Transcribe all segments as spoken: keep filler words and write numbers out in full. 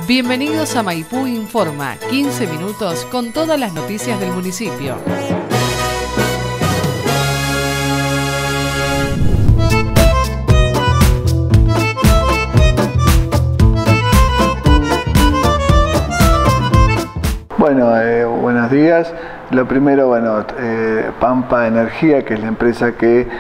Bienvenidos a Maipú Informa, quince minutos con todas las noticias del municipio. Bueno, eh, buenos días. Lo primero, bueno, eh, Pampa Energía, que es la empresa que eh,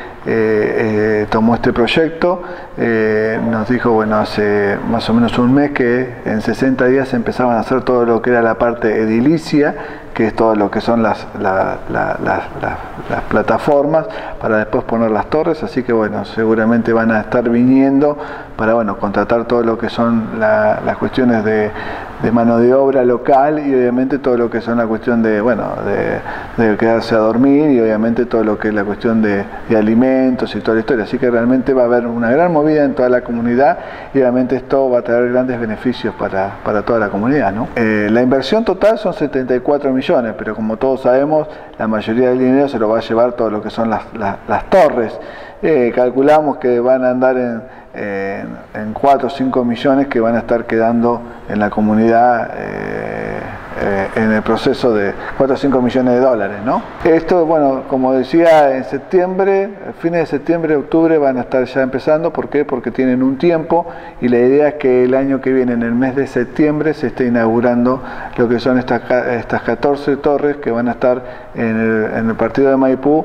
eh, tomó este proyecto, eh, nos dijo, bueno, hace más o menos un mes que en sesenta días empezaban a hacer todo lo que era la parte edilicia, que es todo lo que son las, la, la, la, la, las plataformas para después poner las torres, así que bueno, seguramente van a estar viniendo para, bueno, contratar todo lo que son la, las cuestiones de, de mano de obra local y obviamente todo lo que son la cuestión de, bueno, de, de quedarse a dormir y obviamente todo lo que es la cuestión de, de alimentos y toda la historia, así que realmente va a haber una gran movida en toda la comunidad y obviamente esto va a traer grandes beneficios para, para toda la comunidad, ¿no? Eh, la inversión total son setenta y cuatro millones, pero como todos sabemos, la mayoría del dinero se lo va a llevar todo lo que son las, las, las torres. Eh, calculamos que van a andar en, en, en cuatro o cinco millones que van a estar quedando en la comunidad eh, eh, en el proceso de cuatro o cinco millones de dólares, ¿no? Esto, bueno, como decía, en septiembre, fines de septiembre, octubre van a estar ya empezando. ¿Por qué? Porque tienen un tiempo y la idea es que el año que viene, en el mes de septiembre, se esté inaugurando lo que son estas, estas catorce torres que van a estar en el, en el partido de Maipú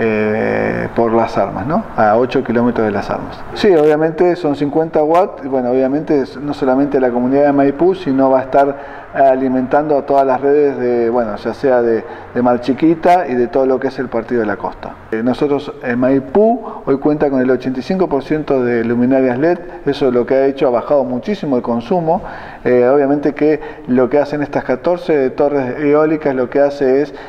eh, por Las Armas, ¿no? A ocho kilómetros de Las Armas. Sí, obviamente son cincuenta watts, y bueno, obviamente no solamente la comunidad de Maipú, sino va a estar alimentando a todas las redes de, bueno, ya sea de, de Mar Chiquita y de todo lo que es el partido de la costa. Eh, nosotros en Maipú hoy cuenta con el ochenta y cinco por ciento de luminarias L E D, eso lo que ha hecho, ha bajado muchísimo el consumo. Eh, obviamente que lo que hacen estas catorce torres eólicas, lo que hace es,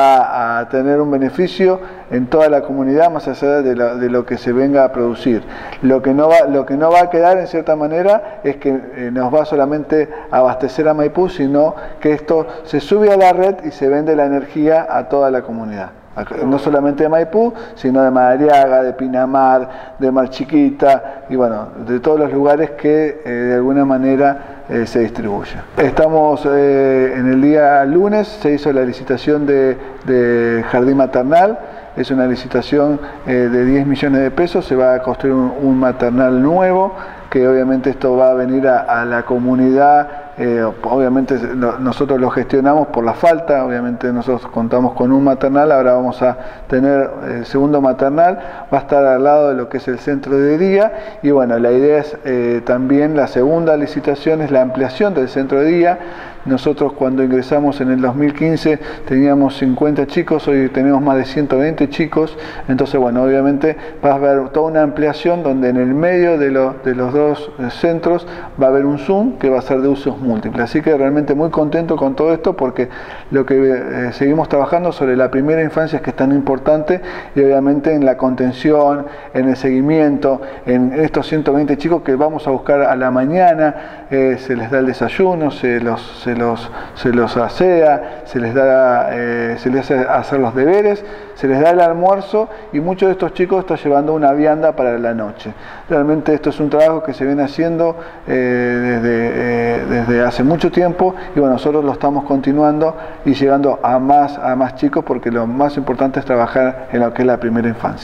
va a tener un beneficio en toda la comunidad más allá de lo, de lo que se venga a producir. Lo que no va, lo que no va a quedar en cierta manera es que eh, nos va solamente a abastecer a Maipú, sino que esto se sube a la red y se vende la energía a toda la comunidad. No solamente de Maipú, sino de Madariaga, de Pinamar, de Mar Chiquita y bueno, de todos los lugares que eh, de alguna manera eh, se distribuye. Estamos eh, en el día lunes, se hizo la licitación de, de jardín maternal. Es una licitación eh, de diez millones de pesos, se va a construir un, un maternal nuevo, que obviamente esto va a venir a, a la comunidad. Eh, obviamente lo, nosotros lo gestionamos por la falta, obviamente nosotros contamos con un maternal, ahora vamos a tener el segundo maternal, va a estar al lado de lo que es el centro de día y bueno, la idea es eh, también la segunda licitación es la ampliación del centro de día. Nosotros cuando ingresamos en el dos mil quince teníamos cincuenta chicos, hoy tenemos más de ciento veinte chicos, entonces bueno, obviamente va a haber toda una ampliación donde en el medio de, lo, de los dos centros va a haber un Zoom que va a ser de usos múltiples, así que realmente muy contento con todo esto porque lo que eh, seguimos trabajando sobre la primera infancia es que es tan importante y obviamente en la contención, en el seguimiento, en estos ciento veinte chicos que vamos a buscar a la mañana, eh, se les da el desayuno, se los... Se Se los, se los asea, se les da, eh, se les hace hacer los deberes, se les da el almuerzo y muchos de estos chicos están llevando una vianda para la noche. Realmente esto es un trabajo que se viene haciendo eh, desde, eh, desde hace mucho tiempo y bueno, nosotros lo estamos continuando y llegando a más, a más chicos porque lo más importante es trabajar en lo que es la primera infancia.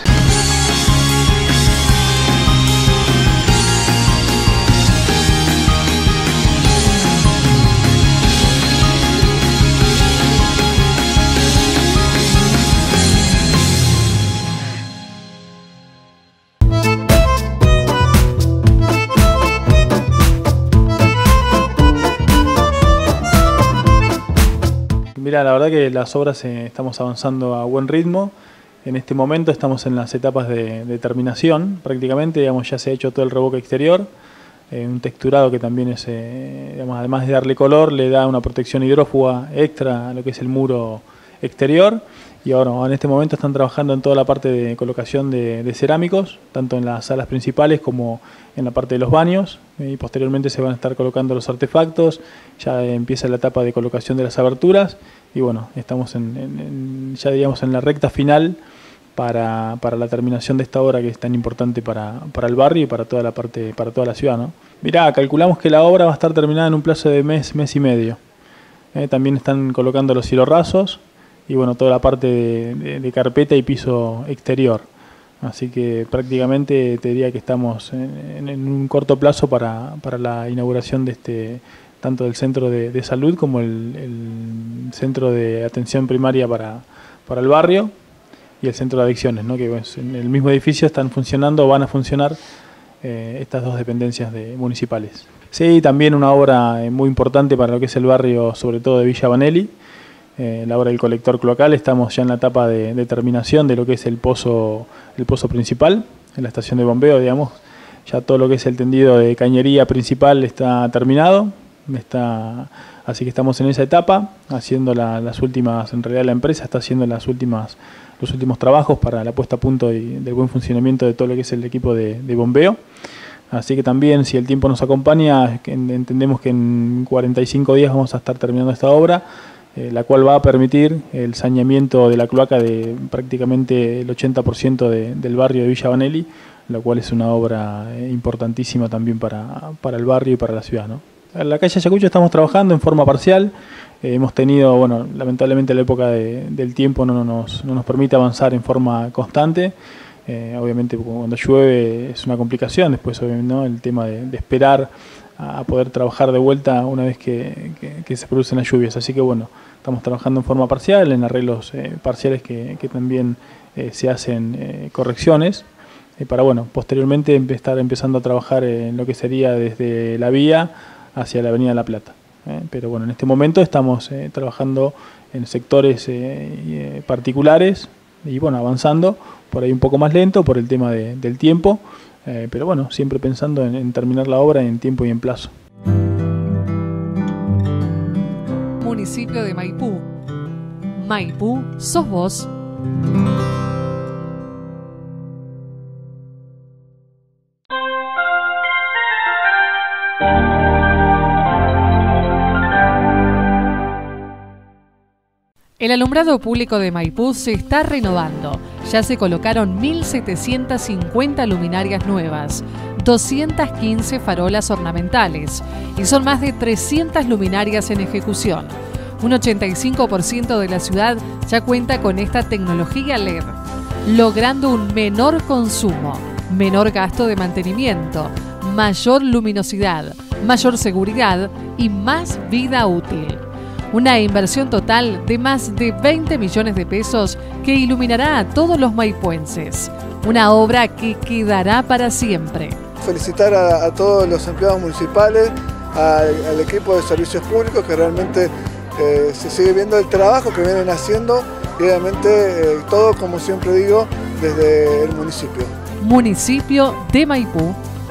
Mira, la verdad que las obras eh, estamos avanzando a buen ritmo. En este momento estamos en las etapas de, de terminación, prácticamente, digamos, ya se ha hecho todo el revoque exterior, eh, un texturado que también es, eh, digamos, además de darle color, le da una protección hidrófuga extra a lo que es el muro exterior. Y ahora, en este momento están trabajando en toda la parte de colocación de, de cerámicos, tanto en las salas principales como en la parte de los baños, y posteriormente se van a estar colocando los artefactos, ya empieza la etapa de colocación de las aberturas, y bueno, estamos en, en, en, ya digamos en la recta final para, para la terminación de esta obra que es tan importante para, para el barrio y para toda la parte, para toda la ciudad, ¿no? Mirá, calculamos que la obra va a estar terminada en un plazo de mes, mes y medio. Eh, también están colocando los cielorrasos y bueno, toda la parte de, de, de carpeta y piso exterior. Así que prácticamente te diría que estamos en, en un corto plazo para, para la inauguración de este, tanto del centro de, de salud como el, el centro de atención primaria para, para el barrio y el centro de adicciones, ¿no? Que pues, en el mismo edificio están funcionando o van a funcionar eh, estas dos dependencias de, municipales. Sí, también una obra eh, muy importante para lo que es el barrio, sobre todo de Villa Vanelli, eh, la obra del colector cloacal. Estamos ya en la etapa de, de terminación de lo que es el pozo, el pozo principal, en la estación de bombeo, digamos. Ya todo lo que es el tendido de cañería principal está terminado, está, así que estamos en esa etapa, haciendo la, las últimas, en realidad la empresa está haciendo las últimas, los últimos trabajos para la puesta a punto y del buen funcionamiento de todo lo que es el equipo de, de bombeo. Así que también, si el tiempo nos acompaña, entendemos que en cuarenta y cinco días vamos a estar terminando esta obra, eh, la cual va a permitir el saneamiento de la cloaca de prácticamente el ochenta por ciento de, del barrio de Villa Vanelli, lo cual es una obra eh, importantísima también para, para el barrio y para la ciudad, ¿no? En la calle Ayacucho estamos trabajando en forma parcial. Eh, hemos tenido, bueno, lamentablemente la época de, del tiempo no nos, no nos permite avanzar en forma constante. Eh, obviamente cuando llueve es una complicación, después obviamente, ¿no? El tema de, de esperar a poder trabajar de vuelta una vez que, que, que se producen las lluvias. Así que bueno, estamos trabajando en forma parcial, en arreglos eh, parciales que, que también eh, se hacen eh, correcciones, eh, para bueno, posteriormente estar empezando a trabajar en lo que sería desde la vía hacia la Avenida La Plata. Eh, pero bueno, en este momento estamos eh, trabajando en sectores eh, particulares y bueno, avanzando por ahí un poco más lento por el tema de, del tiempo, eh, pero bueno, siempre pensando en, en terminar la obra en tiempo y en plazo. Municipio de Maipú. Maipú, sos vos. El alumbrado público de Maipú se está renovando. Ya se colocaron mil setecientas cincuenta luminarias nuevas, doscientas quince farolas ornamentales y son más de trescientas luminarias en ejecución. Un ochenta y cinco por ciento de la ciudad ya cuenta con esta tecnología L E D, logrando un menor consumo, menor gasto de mantenimiento, mayor luminosidad, mayor seguridad y más vida útil. Una inversión total de más de veinte millones de pesos que iluminará a todos los maipuenses. Una obra que quedará para siempre. Felicitar a, a todos los empleados municipales, a, al equipo de servicios públicos que realmente eh, se sigue viendo el trabajo que vienen haciendo y obviamente eh, todo, como siempre digo, desde el municipio. Municipio de Maipú.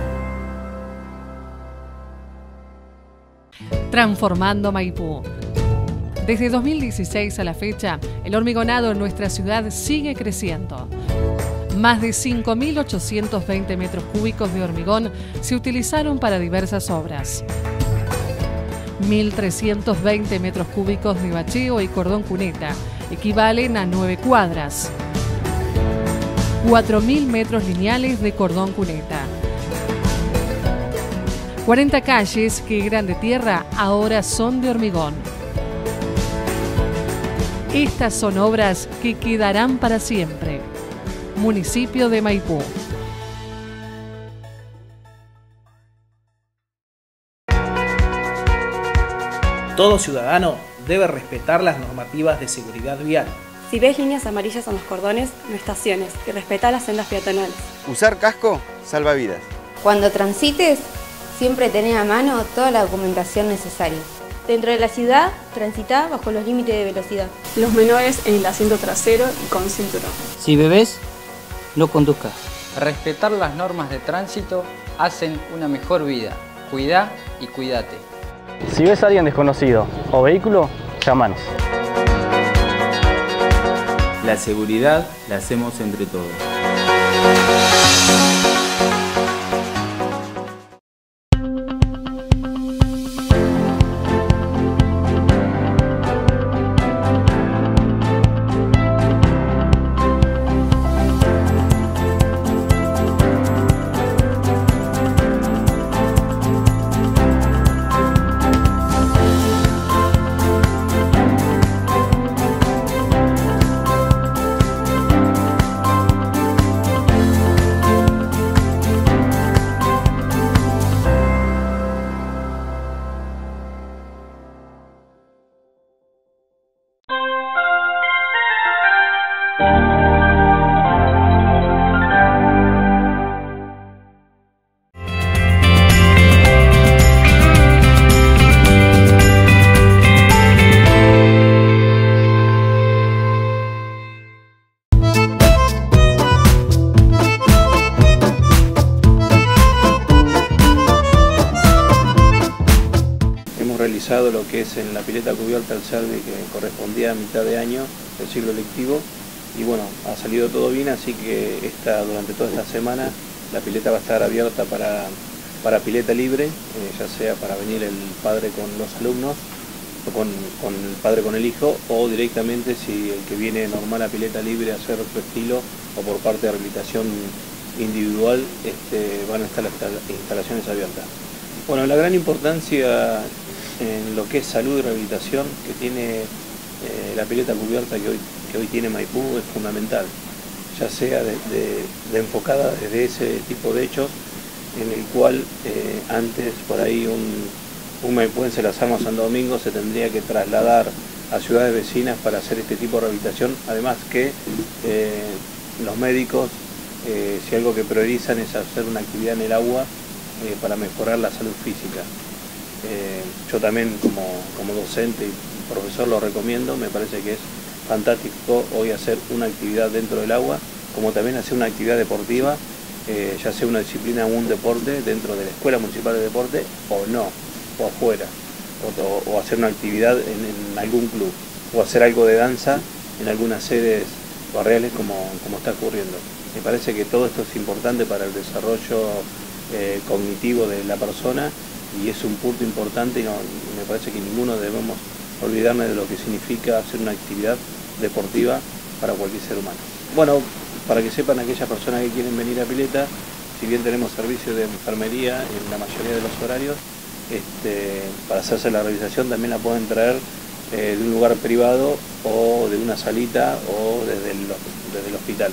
Transformando Maipú. Desde dos mil dieciséis a la fecha, el hormigonado en nuestra ciudad sigue creciendo. Más de cinco mil ochocientos veinte metros cúbicos de hormigón se utilizaron para diversas obras. mil trescientos veinte metros cúbicos de bacheo y cordón cuneta equivalen a nueve cuadras. cuatro mil metros lineales de cordón cuneta. cuarenta calles que eran de tierra ahora son de hormigón. Estas son obras que quedarán para siempre. Municipio de Maipú. Todo ciudadano debe respetar las normativas de seguridad vial. Si ves líneas amarillas en los cordones, no estaciones y respeta las sendas peatonales. Usar casco salva vidas. Cuando transites, siempre tenés a mano toda la documentación necesaria. Dentro de la ciudad, transita bajo los límites de velocidad. Los menores en el asiento trasero y con cinturón. Si bebés, no conduzcas. Respetar las normas de tránsito hacen una mejor vida. Cuidá y cuídate. Si ves a alguien desconocido o vehículo, llámanos. La seguridad la hacemos entre todos. hemos realizado lo que es en la pileta cubierta el service que correspondía a mitad de año del ciclo lectivo y bueno, ha salido todo bien, así que esta, durante toda esta semana la pileta va a estar abierta para, para pileta libre, eh, ya sea para venir el padre con los alumnos, o con, con el padre con el hijo, o directamente si el que viene normal a pileta libre a hacer su estilo o por parte de rehabilitación individual, este, van a estar las instalaciones abiertas. Bueno, la gran importancia en lo que es salud y rehabilitación que tiene eh, la pileta cubierta que hoy, que hoy tiene Maipú es fundamental, ya sea de, de, de enfocada desde ese tipo de hechos en el cual eh, antes por ahí un, un maipuense de las Armas San Domingo se tendría que trasladar a ciudades vecinas para hacer este tipo de rehabilitación, además que eh, los médicos eh, si algo que priorizan es hacer una actividad en el agua eh, para mejorar la salud física. Eh, yo también como, como docente y profesor lo recomiendo, me parece que es fantástico hoy hacer una actividad dentro del agua, como también hacer una actividad deportiva, eh, ya sea una disciplina o un deporte dentro de la Escuela Municipal de Deporte o no, o afuera, o, o hacer una actividad en, en algún club, o hacer algo de danza en algunas sedes barriales como, como está ocurriendo. Me parece que todo esto es importante para el desarrollo eh, cognitivo de la persona y es un punto importante y no, me parece que ninguno debemos olvidarnos de lo que significa hacer una actividad deportiva para cualquier ser humano. Bueno, para que sepan aquellas personas que quieren venir a pileta, si bien tenemos servicio de enfermería en la mayoría de los horarios, este, para hacerse la realización también la pueden traer eh, de un lugar privado o de una salita o desde el, desde el hospital.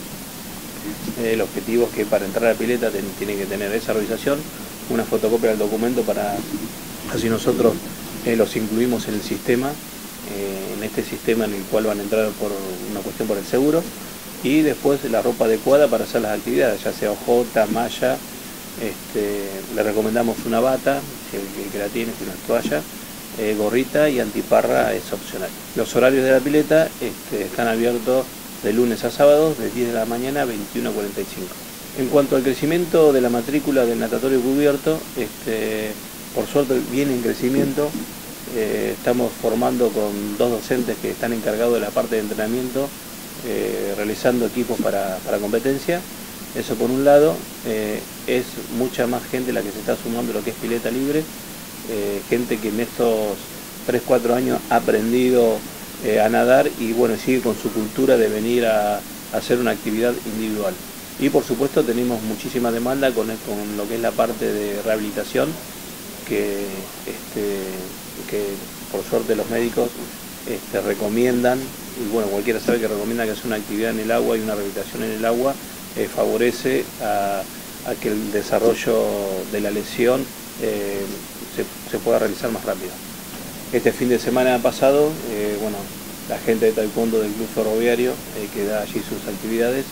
El objetivo es que para entrar a la pileta tienen que tener esa realización, una fotocopia del documento para así nosotros eh, los incluimos en el sistema, eh, en este sistema en el cual van a entrar por una cuestión por el seguro, y después la ropa adecuada para hacer las actividades, ya sea ojota, malla, este, le recomendamos una bata, si el que la tiene, si una toalla, eh, gorrita y antiparra es opcional. Los horarios de la pileta este, están abiertos de lunes a sábados, de diez de la mañana a veintiuna cuarenta y cinco. En cuanto al crecimiento de la matrícula del natatorio cubierto, este, por suerte viene en crecimiento, eh, estamos formando con dos docentes que están encargados de la parte de entrenamiento, eh, realizando equipos para, para competencia. Eso por un lado, eh, es mucha más gente la que se está sumando a lo que es pileta libre, eh, gente que en estos tres cuatro años ha aprendido eh, a nadar y bueno, sigue con su cultura de venir a, a hacer una actividad individual. Y por supuesto tenemos muchísima demanda con, con lo que es la parte de rehabilitación, que, este, que por suerte los médicos este, recomiendan, y bueno, cualquiera sabe que recomienda que hacer una actividad en el agua y una rehabilitación en el agua eh, favorece a, a que el desarrollo de la lesión eh, se, se pueda realizar más rápido. Este fin de semana pasado, eh, bueno, la gente de taekwondo del Club Ferroviario, eh, que da allí sus actividades,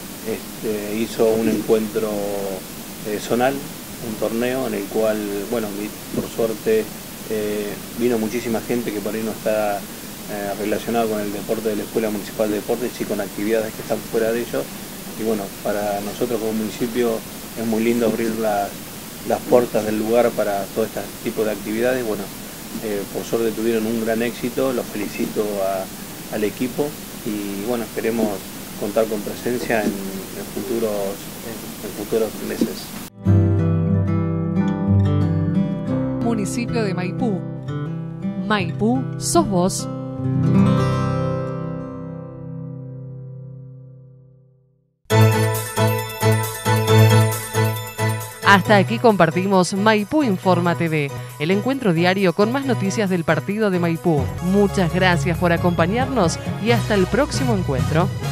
Este, hizo un encuentro eh, zonal, un torneo en el cual, bueno, por suerte eh, vino muchísima gente que por ahí no está eh, relacionada con el deporte de la Escuela Municipal de Deportes y con actividades que están fuera de ellos. Y bueno, para nosotros como municipio es muy lindo abrir las, las puertas del lugar para todo este tipo de actividades. Bueno, eh, por suerte tuvieron un gran éxito, los felicito a, al equipo y bueno, esperemos contar con presencia en, en, futuros, en, en futuros meses. Municipio de Maipú. Maipú, sos vos. Hasta aquí compartimos Maipú Informa T V, el encuentro diario con más noticias del partido de Maipú. Muchas gracias por acompañarnos y hasta el próximo encuentro.